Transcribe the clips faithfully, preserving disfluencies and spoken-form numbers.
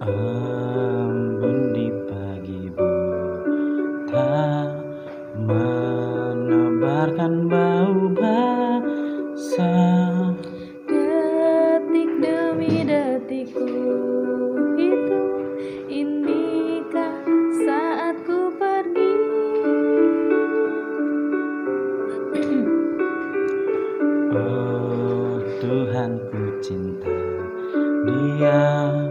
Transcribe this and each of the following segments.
Embun di pagi buta menebarkan bau basah. Detik demi detik ku hitung, inikah saatku pergi? Oh Tuhan, ku cinta Dia,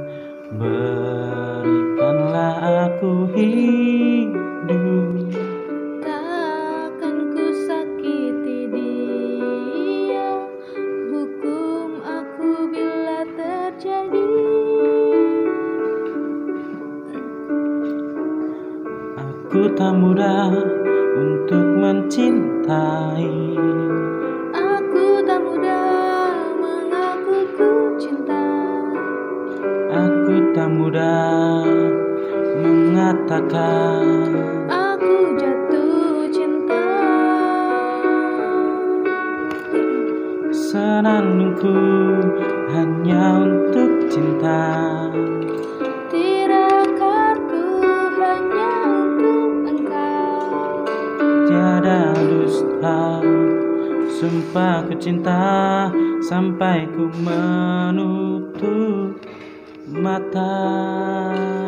berikanlah aku hidup. Takkan ku sakiti dia, hukum aku bila terjadi. Aku tak mudah untuk mencintai, Aku tak mudah mengaku ku cinta. aku tak mudah mengatakan Aku jatuh cinta. senandungku hanya untuk cinta. Tirakarku hanya untuk engkau. Tiada dusta, sumpah ku cinta sampai ku menutup mata.